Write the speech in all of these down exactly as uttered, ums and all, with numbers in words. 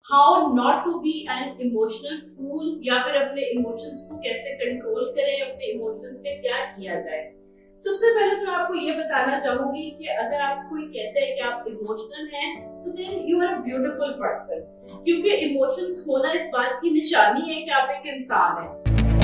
How not to be an emotional fool, या फिर अपने इमोशंस को कैसे कंट्रोल करें, अपने इमोशंस पे क्या किया जाए। सबसे पहले तो आपको ये बताना चाहूंगी कि अगर आप कोई कहते हैं कि आप इमोशनल हैं तो then you are a beautiful person, क्योंकि इमोशंस होना इस बात की निशानी है कि आप एक इंसान हैं।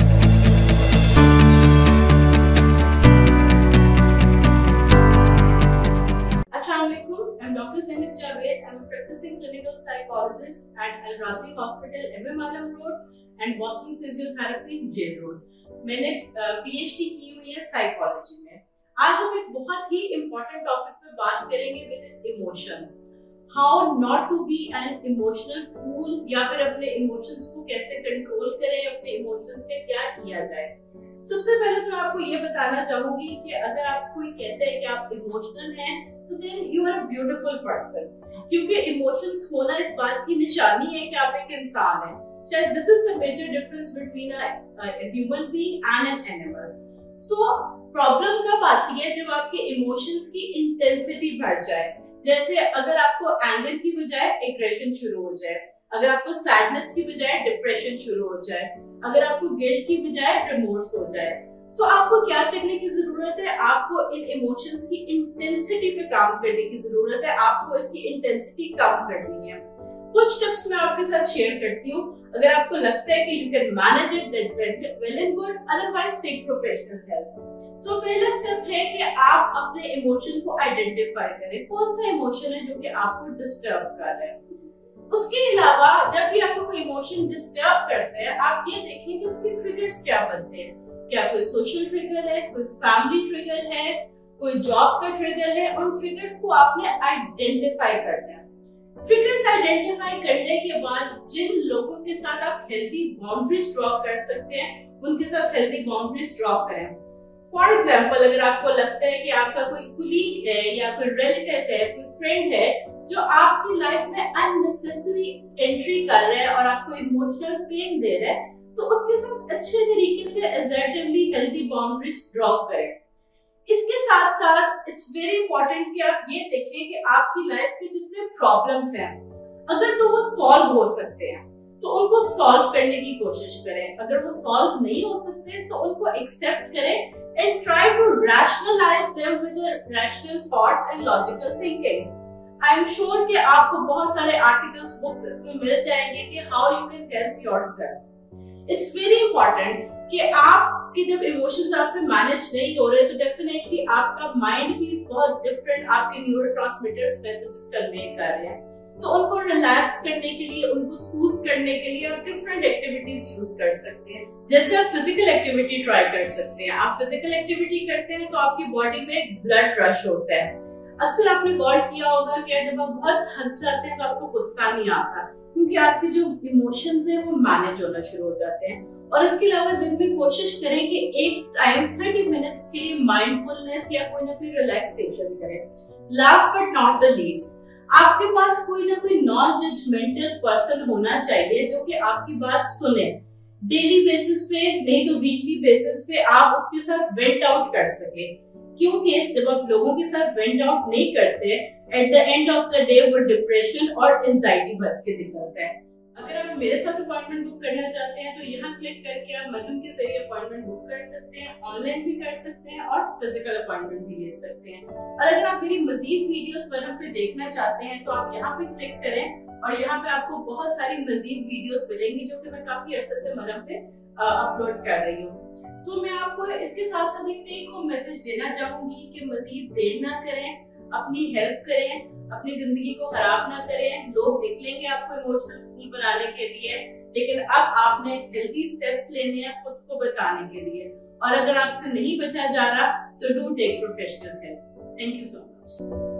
I'm Doctor Zainab Javed. I'm a practicing clinical psychologist at Al Razi Hospital, M M Alam Road, and Boston Physiotherapy, Jail Road. मैंने पीएचडी की हुई है साइकोलॉजी में। आज हम एक बहुत ही इम्पोर्टेंट टॉपिक पे बात करेंगे, which is emotions. How not to be an emotional fool, या फिर अपने इमोशंस को कैसे कंट्रोल करें, अपने इमोशंस पे क्या किया जाए। सबसे पहले तो आपको ये बताना चाहूंगी कि अगर आप कोई कहते हैं कि आप इमोशनल हैं तो then you are a beautiful person, क्योंकि इमोशंस होना इस बात की निशानी है कि आप एक इंसान हैं। शायद this is the major difference between a human being and an animal. So problem कब आती है? जब आपके इमोशंस की इंटेंसिटी बढ़ जाए। जैसे अगर आपको एंगर की बजाय एग्रेशन शुरू हो जाए, अगर आपको सैडनेस की बजाय डिप्रेशन शुरू हो जाए, अगर आपको गिल्ट की बजाय रिमोर्स हो जाए। सो so, आपको क्या करने की जरूरत है? आपको इन इमोशंस की इंटेंसिटी पे काम करने की जरूरत है। आपको इसकी इंटेंसिटी कम करनी है। कुछ टिप्स मैं आपके साथ शेयर करती हूँ। अगर आपको लगता है कि you can manage it, that well and good, otherwise take professional help. So पहला स्टेप है कि आप अपने इमोशन को आइडेंटिफाई करें। कौन सा इमोशन है जो कि आपको डिस्टर्ब कर रहा है। उसके अलावा जब भी आपको कोई इमोशन डिस्टर्ब करता है, आप ये देखें कि उसके ट्रिगर्स क्या बनते हैं। क्या कोई सोशल ट्रिगर है, कोई फैमिली ट्रिगर है, कोई जॉब का ट्रिगर है। उन ट्रिगर्स को आपने आइडेंटिफाई करना है। ट्रिगर्स आइडेंटिफाई करने के बाद जिन लोगों के साथ आप हेल्दी बाउंड्रीज ड्रॉ कर सकते हैं, उनके साथ हेल्दी बाउंड्रीज ड्रॉ करें। फॉर एग्जाम्पल, अगर आपको लगता है कि आपका कोई कुलीग है या कोई रिलेटिव है, कोई फ्रेंड है जो आपकी लाइफ में अननेसेसरी एंट्री कर रहा है और आपको इमोशनल पेन दे रहा है, तो उसके साथ अच्छे तरीके से असर्टिवली हेल्दी बाउंड्रीज ड्रॉ करें। इसके साथ साथ इट्स वेरी इंपॉर्टेंट कि आप ये देखें कि आपकी लाइफ के जितने प्रॉब्लम्स हैं, अगर तो वो सॉल्व हो सकते हैं तो उनको सॉल्व करने की कोशिश करें। अगर वो सॉल्व नहीं हो सकते तो उनको एक्सेप्ट करें and try to rationalize them with a rational thoughts and logical thinking. I am sure कि आपको बहुत सारे articles, books इसमें मिल जाएंगे कि how you can help yourself. It's very important कि आपके जब emotions आपसे manage नहीं हो रहे तो definitely आपका mind भी बहुत different आपके neurotransmitters messages convey कर रहे हैं। तो उनको रिलैक्स करने के लिए, उनको सूथ करने के लिए आप डिफरेंट एक्टिविटीज यूज कर सकते हैं। जैसे आप फिजिकल एक्टिविटी ट्राई कर सकते हैं। आप फिजिकल एक्टिविटी करते हैं तो आपकी बॉडी में ब्लड रश होता है। अक्सर आपने गौर किया होगा कि जब आप बहुत थक जाते हैं तो आपको गुस्सा नहीं आता, क्योंकि आपके जो इमोशंस हैं वो मैनेज होना शुरू हो जाते हैं। और इसके अलावा दिन में कोशिश करें कि एक टाइम तीस मिनट्स के लिए माइंडफुलनेस या कोई ना कोई रिलैक्सेशन करें। Last but not the least, आपके पास कोई ना कोई नॉन जजमेंटल पर्सन होना चाहिए जो कि आपकी बात सुने। डेली बेसिस पे नहीं तो वीकली बेसिस पे आप उसके साथ वेंट आउट कर सके, क्योंकि जब आप लोगों के साथ वेंट आउट नहीं करते, at the end of the day वो डिप्रेशन और एंजाइटी बढ़ के निकलता है। अगर आप मेरे साथ अपॉइंटमेंट बुक करना चाहते हैं तो यहाँ क्लिक करके आप मलम के जरिए अपॉइंटमेंट बुक कर सकते हैं, ऑनलाइन भी कर सकते हैं और फिजिकल अपॉइंटमेंट भी ले सकते हैं। और अगर आप मेरी मजीद वीडियोस मलम पे देखना चाहते हैं तो आप यहाँ पे क्लिक करें और यहाँ पे आपको बहुत सारी मजीद वीडियोस मिलेंगी जो कि मैं काफी अरसे से मलम पे अपलोड कर रही हूँ। सो मैं आपको इसके साथ साथ एक टेक होम मैसेज देना चाहूंगी कि मजीद देर ना करें, अपनी हेल्प करें, अपनी जिंदगी को खराब ना करें। लोग निकलेंगे आपको इमोशनल फूल बनाने के लिए, लेकिन अब आपने हेल्दी स्टेप्स लेने हैं खुद को बचाने के लिए। और अगर आपसे नहीं बचा जा रहा तो do take professional help. Thank you so much.